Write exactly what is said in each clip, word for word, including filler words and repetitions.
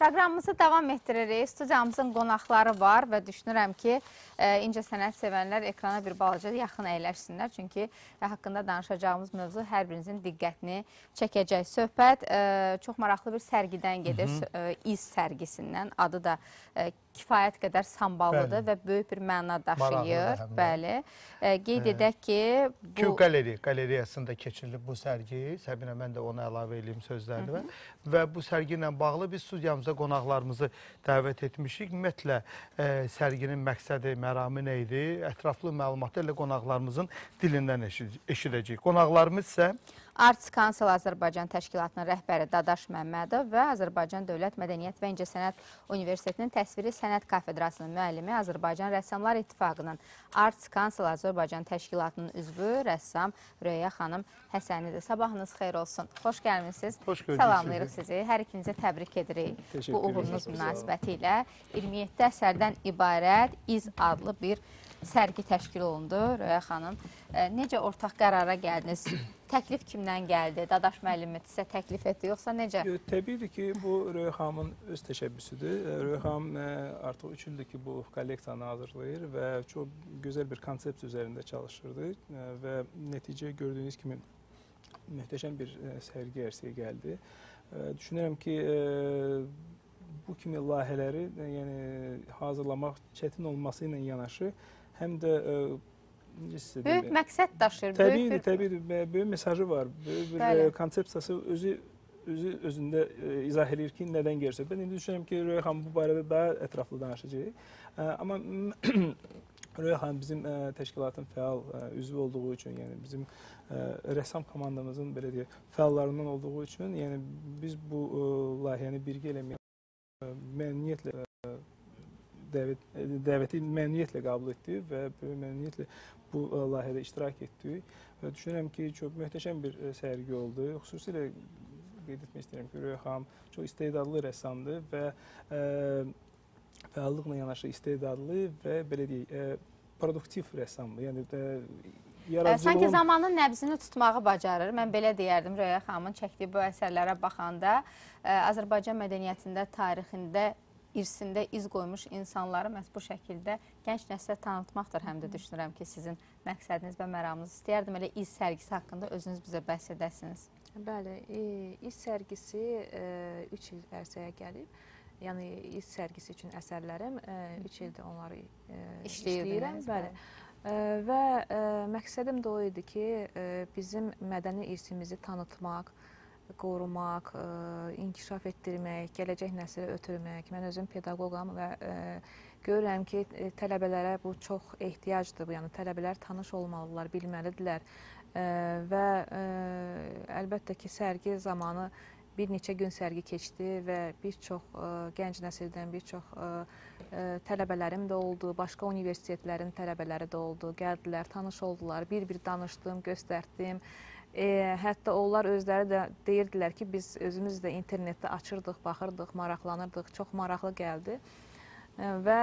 Proqramımızı davam etdiririk. Studiyamızın qonaqları var və düşünürəm ki, incəsənət sevənlər ekrana bir balaca yaxın əyləşsinlər. Çünki haqqında danışacağımız mövzu hər birinizin diqqətini çəkəcək. Söhbət çox maraqlı bir sərgidən gedir, İz sərgisindən. Adı da kifayət qədər samballıdır və böyük bir məna daşıyır. Bəli. Qeyd edək ki, Q Galeri, qalereyasında keçirilib bu sərgi. Səbinə, mən də onu əlavə edeyim sözlərimə. Və bu sərgi ilə bağlı biz studiyamıza qonaqlarımızı dəvət etmişik. Ümumiyyətlə, sərginin məqsədi, məramı nə idi? Ətraflı məlumatı ilə qonaqlarımızın dilindən eşidəcəyik. Qonaqlarımız isə Arts Council Azərbaycan Təşkilatının rəhbəri Dadaş Məmmədov və Azərbaycan Dövlət Mədəniyyət və İncəsənət Universitetinin Təsviri Sənət Kafedrasının müəllimi, Azərbaycan Rəssamlar İttifaqının Arts Council Azərbaycan Təşkilatının üzvü rəssam Röya xanım Həsənidir. Sabahınız xeyir olsun. Xoş gəlmişsiniz. Xoş gördük Salamlayırıq sizi. Hər ikinizə təbrik edirik bu uğurunuz münasibəti ilə. iyirmi yeddi əsərdən ibarət İz adlı bir sərgi təşkil olundu. Röya xanım, necə ortaq qərara gəldiniz? Təklif kimdən gəldi? Dadaş müəllimi sizə təklif etdi, yoxsa necə? Təbiidir ki, bu Röya xanımın öz təşəbbüsüdür. Röya xanım artıq üç ildir ki, bu kolleksiyanı hazırlayır və çox gözəl bir konsept üzərində çalışırdı və nəticə gördüyünüz kimi möhtəşəm bir sərgi ərsəyə gəldi. Düşünürəm ki, bu kimi layihələri hazırlamaq çətin olması ilə yanaşı, həm də böyük məqsəd daşır. Təbiidir, təbiidir. Böyük mesajı var. Böyük bir konsepsiyası özü özündə izah edir ki, nədən gəlirsə. Ben indi düşünürəm ki, Röya xanım bu barədə daha ətraflı danışacaq. Amma Röya xanım bizim təşkilatın fəal üzvü olduğu üçün, yəni bizim rəssam komandamızın belə deyək, fəallarından olduğu üçün, yəni biz bu layihəni birgə eləməyə məmnuniyyətlə dəvəti məmnuniyyətlə qəbul etdik və məmnuniyyətlə bu layihədə iştirak etdik. Və düşünürəm ki, çox möhtəşəm bir sərgi oldu. Xüsusilə qeyd etmək istəyirəm ki, Röya xanım çox istedadlı rəssamdır və fəallıqla yanaşı istedadlı və belə deyək, produktiv rəssamdır. Yəni yaradıcılığın... Sanki zamanın nəbzini tutmağı bacarır. Mən belə deyərdim, Röya xanımın çəkdiyi bu əsərlərə baxanda Azərbaycan mədəniyyətində, tarixində, irsində iz qoymuş insanları məhz bu şəkildə gənc nəslə tanıtmaqdır. Həm də düşünürəm ki, sizin məqsədiniz və məramınız. İstəyərdim elə İz sərgisi haqqında özünüz bizə bəhs edəsiniz. Bəli, İz sərgisi üç il ərsəyə gəlib. Yəni, İz sərgisi üçün əsərlərim üç ildir onları işləyirəm. Və məqsədim də o idi ki, bizim mədəni irsimizi tanıtmaq, qorumaq, inkişaf etdirmək, gələcək nəslə ötürmək. Mən özüm pedaqoqam və görürəm ki, tələbələrə bu çox ehtiyacdır. Yəni, tələbələr tanış olmalıdırlar, bilməlidirlər. Və əlbəttə ki, sərgi zamanı bir neçə gün sərgi keçdi və bir çox gənc nəsildən bir çox tələbələrim də oldu, başqa universitetlərin tələbələri də oldu, gəldilər, tanış oldular, bir-bir danışdım, göstərdim. Hətta onlar özləri də deyirdilər ki, biz özümüz də internetdə açırdıq, baxırdıq, maraqlanırdıq, çox maraqlı gəldi. Və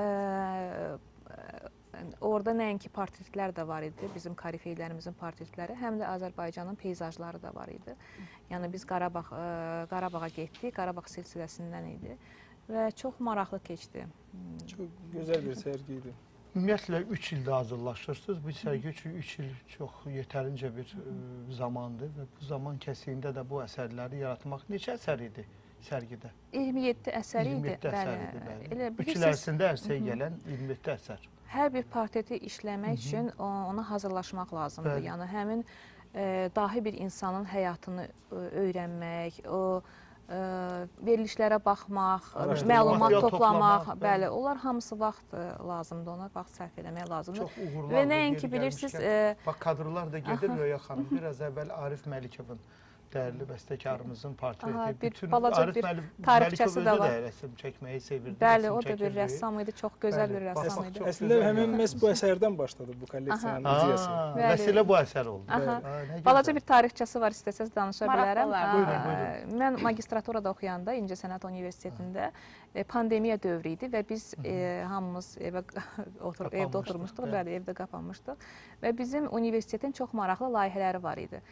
orada nəinki portretlər də var idi, bizim korifeylərimizin portretləri, həm də Azərbaycanın peyzajları da var idi. Yəni biz Qarabağa getdik, Qarabağ silsiləsindən idi və çox maraqlı keçdi. Çox gözəl bir sərgi idi. Ümumiyyətlə, üç ildə hazırlaşırsınız. Bu sərgi üçün üç il çox yetərincə bir zamandır və bu zaman kəsiyində də bu əsərləri yaratmaq neçə əsər idi sərgidə? iyirmi yeddi əsəri idi. iyirmi yeddi əsər idi, bəli. Üç il ərzində ərsəyə gələn iyirmi yeddi əsər. Hər bir portreti işləmək üçün ona hazırlaşmaq lazımdır. Yəni, həmin dahi bir insanın həyatını öyrənmək, o verilişlərə baxmaq, məlumat toplamaq, bəli, onlar hamısı vaxt lazımdır, ona vaxt sərf eləmək lazımdır. Çox uğurlardır, və nəinki bilirsiniz... Bax, kadrlar da gedir Röya xanım, biraz əvvəl Arif Məlikovun dəyərli bəstəkarımızın portreti. Bir balaca bir tarixçəsi də var. Rəsm çəkməyi sevirdi. Bəli, o da bir rəssam idi, çox gözəl bir rəssam idi. Əslində, həmin məhz bu əsərdən başladı bu kolleksiyanın ideyası. Məsələ bu əsər oldu. Balaca bir tarixçəsi var, istəsəz danışa bilərəm. Mən magistraturada oxuyanda İncəsənət Universitetində pandemiya dövrü idi və biz hamımız evdə oturmuşduq, evdə qapanmışdıq və bizim universitetin çox maraqlı layihələri var idi.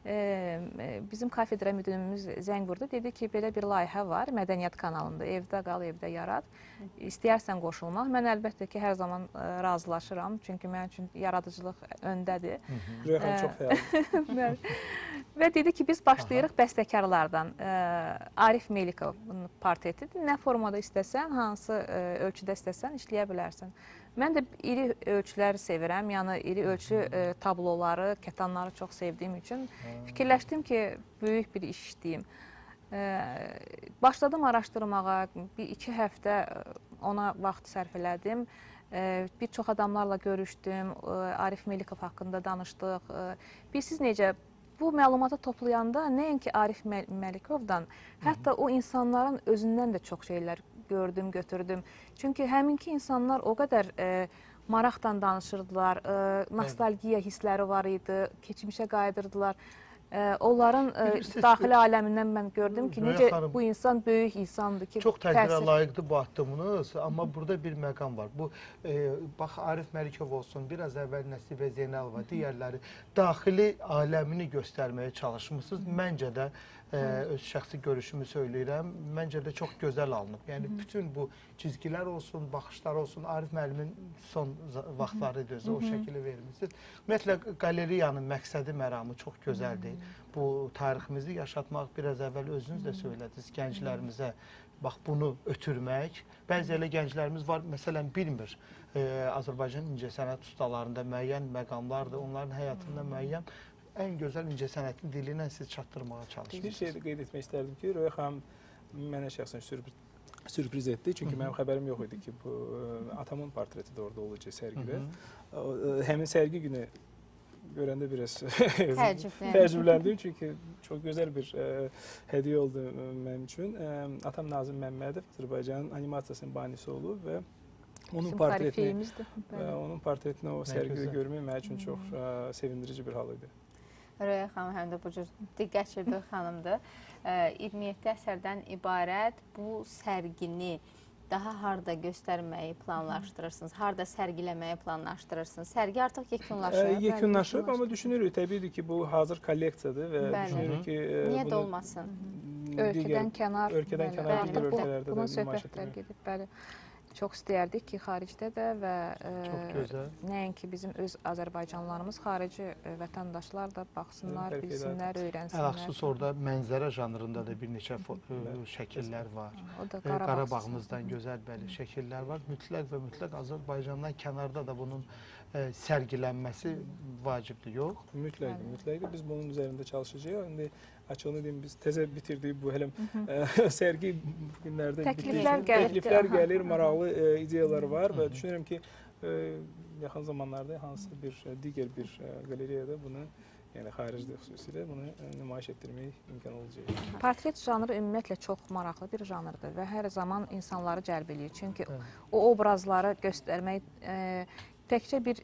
e, bizim kafedra müdürümüz zəng vurdu. Dedi ki, belə bir layihə var Mədəniyyət kanalında. Evdə qal, evdə yarat. İstəyərsən qoşulmaq. Mən əlbəttə ki, hər zaman ə, razılaşıram. Çünki mənim üçün yaradıcılıq öndədir. Röyxan çox fəal. Və dedi ki, biz başlayırıq Aha. bəstəkarlardan. Ə, Arif Melikovun portretidir. Nə formada istəsən, hansı ə, ölçüdə istəsən işləyə bilərsən. Mən də iri ölçüləri sevirəm. Yəni iri ölçü ə, tabloları, kətanları çox sevdiyim üçün fikirləşdim ki, böyük bir iş işləyim. Ə, başladım araşdırmağa. Bir iki həftə ona vaxt sərf elədim. Ə, bir çox adamlarla görüşdüm. Ə, Arif Melikov haqqında danışdıq. Ə, bilirsiniz necə? Bu məlumatı toplayanda nəinki Arif Melikovdan, hətta o insanların özündən də çox şeylər gördüm, götürdüm. Çünki həminki insanlar o qədər e, maraqdan danışırdılar, e, nostalgiya hissləri var idi, keçmişə qayıdırdılar. E, onların e, daxili aləmindən mən gördüm ki, necə xanım, bu insan böyük insandır ki, çox təqdirə layiqdir bu addımınız, amma burada bir məqam var. Bu e, bax Arif Məlikov olsun, biraz əvvəl Nəsibə Zeynalova, digərləri daxili aləmini göstərməyə çalışmışsınız. Məncə də e, öz şəxsi görüşümü söyləyirəm. Məncə də çox gözəl alınıb. Yəni bütün bu cizgilər olsun, baxışlar olsun, Arif müəllimin son vaxtları özü o şəkili vermişsiniz. Ümumiyyətlə qaleriyanın məqsədi, məramı çox gözəldir. Bu tariximizi yaşatmaq, biraz əvvəl özünüz də söylədiniz, gənclərimizə bax bunu ötürmək. Bəzi elə gənclərimiz var, məsələn, bilmir. E, Azərbaycan incəsənət ustalarında müəyyən məqamlardır, onların həyatında müəyyən ən gözəl incəsənətin dili ilə siz çatdırmağa çalışırsınız. Bir şey də qeyd etmək istərdim ki, Röya xanım mənə şəxsən sürpriz, sürpriz etdi. Çünki Hı -hı. mənim xəbərim yox idi ki, bu atamın portreti də orada olacaq sərgidə. Hı -hı. Həmin sərgi günü görəndə biraz təəccübləndim. Çünki çox gözəl bir ə, hədiyyə oldu mənim üçün. Ə, atam Nazım Məmmədov Azərbaycanın animasiyasının banisi olub və onun portretini, ə, onun portretini o sərgidə görmək mənim üçün çox ə, sevindirici bir hal idi. Röya xanım həm də bu cür diqqət bir xanımdır. iyirmi yeddi əsərdən ibarət bu sərgini daha harda göstərməyi planlaşdırırsınız, harda sərgiləməyi planlaşdırırsınız? Sərgi artıq yekunlaşıb. Yekunlaşıb, amma düşünürük, təbiidir ki, bu hazır kolleksiyadır və Bəli. düşünürük ki... Niyə də olmasın? Ölkədən kənar, ölkədən kənar digər ölkələrdə də bunun söhbətlər gedib, bəli. Çox istəyərdik ki, xaricdə də və nəinki bizim öz Azərbaycanlarımız, xarici vətəndaşlar da baxsınlar, bilsinlər, öyrənsinlər. Əlxüsus orada mənzərə janrında da bir neçə şəkillər var. Qarabağımızdan gözəl bəli şəkillər var. Mütləq və mütləq Azərbaycandan kənarda da bunun sərgilənməsi vacibdir, yox? Mütləqdir, mütləqdir. Biz bunun üzərində çalışacağıq. İndi açığını deyim, biz təzə bitirdik bu hələm sərgi günlərdə təkliflər gəlir, təkliflər gəlir, maraqlı ideyalar var və düşünürəm ki, yaxın zamanlarda hansısa bir digər bir qalereyada bunu, yəni xaricdə xüsusilə bunu nümayiş etdirmək imkan olacaq. Portret janrı ümumiyyətlə çox maraqlı bir janrdır və hər zaman insanları cəlb edir. Çünki o obrazları göstərmək təkcə bir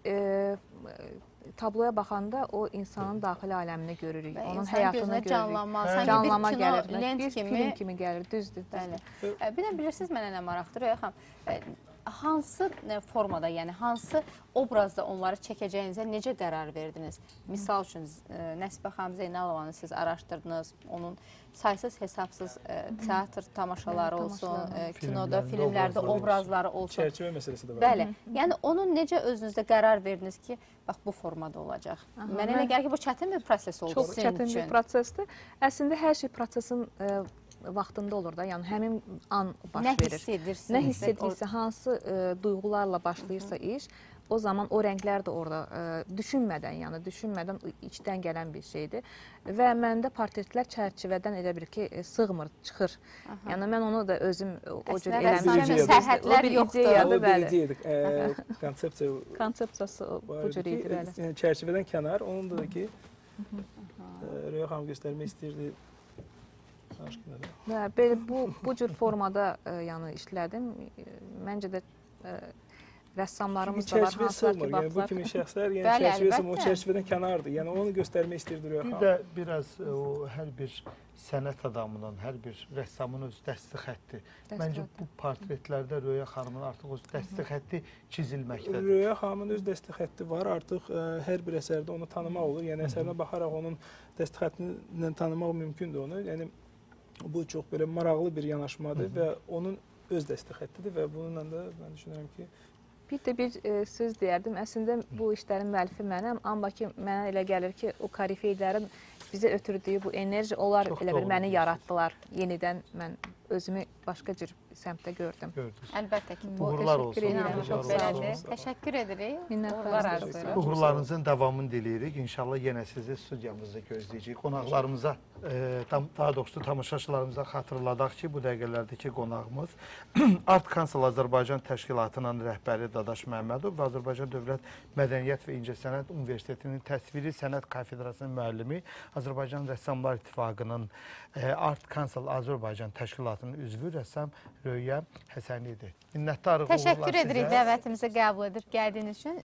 tabloya baxanda o insanın daxili aləmini görürük, onun həyatını görürük. Canlanma, canlanma gəlir, bir film kimi gəlir, düzdür. Bir də bilirsiniz, mənə nə maraqdır, Röya xanım, hansı formada, yəni hansı obrazda onları çəkəcəyinizə necə qərar verdiniz? Misal üçün, Nəsibə xanım Zeynalovanı siz araşdırdınız, onun saysız hesabsız teatr tamaşaları olsun, kinoda, filmlərdə obrazları olsun. Çərçivə məsələsi də var. Bəli, yəni onun necə özünüzdə qərar verdiniz ki, bax bu formada olacaq? Mənə elə gəlir ki, bu çətin bir proses oldu sizin üçün. Çox çətin bir prosesdir. Əslində hər şey prosesin vaxtında olur da, yəni həmin an baş verir. Nə hiss edirsiniz? Nə hiss edirsə, hansı duyğularla başlayırsa iş, o zaman o rənglər də orada düşünmədən, yəni düşünmədən içdən gələn bir şeydir. Və məndə portretlər çərçivədən elə bir ki, sığmır, çıxır. Yəni mən onu da özüm o cür eləmişəm. Sərhədlər yoxdur. O bir ideyadır. Konsepsiyası bu cür idi, bəli. Çərçivədən kənar, onun da ki, Röya xanım göstərmək istəyirdi. Belə bu bu cür formada yəni işlədim. Məncə də rəssamlarımız Çünki da var, çərçivəyə hansılar ki, sığmır. Yəni bu baxdılar. kimi şəxslər, yəni Bəli, çərçivəyə sığmır, o əlbəttə. çərçivədən kənardır. Yəni onu göstərmək istəyirdi Röya Bir xanım. də biraz e, o hər bir sənət adamının, hər bir rəssamın öz dəsti xətti. Dəsti Məncə xətti. bu portretlərdə Röya xanımın artıq o dəsti xətti çizilməkdədir. Röya xanımın öz dəsti xətti var. Artıq ə, hər bir əsərdə onu tanımaq olur. Yəni əsərinə baxaraq onun dəsti xəttindən tanımaq mümkündür onu. Yəni bu çox belə maraqlı bir yanaşmadır və onun öz dəsti xəttidir və bununla da mən düşünürəm ki, Bir də bir e, söz deyərdim. Əslində bu işlərin müəllifi mənəm, amma ki mənə elə gəlir ki, o korifeylərin bizə ötürdüyü bu enerji, onlar Çox elə bir doğru məni deyirsiniz. yaratdılar. Yenidən mən özümü başqa cür səmtdə gördüm. Gördünüz. Əlbəttə ki, bu Uğurlar təşəkkür olsun. edirəm, İnanın çox çox uğurlar sağ belədir. olsun. Təşəkkür edirik. Minnətdarım. Uğurlar Çox arzulayırıq. sağ olun. Uğurlarınızın davamını diləyirik. İnşallah yenə sizi studiyamızda gözləyəcəyik. Qonaqlarımıza, e, tam, daha doğrusu tamaşaçılarımıza xatırladaq ki, bu dəqiqələrdəki qonağımız Art Council Azərbaycan Təşkilatının rəhbəri Dadaş Məmmədov və Azərbaycan Dövlət Mədəniyyət və İncəsənət Universitetinin Təsviri Sənət Kafedrasının müəllimi, Azərbaycan Rəssamlar İttifaqının e, Art Council Azərbaycan Təşkilatının üzvü rəssam Röya Həsənidir. Minnətdarıq. Təşəkkür uğurlar edirik sizə. dəvətimizi qəbul edib gəldiyiniz üçün.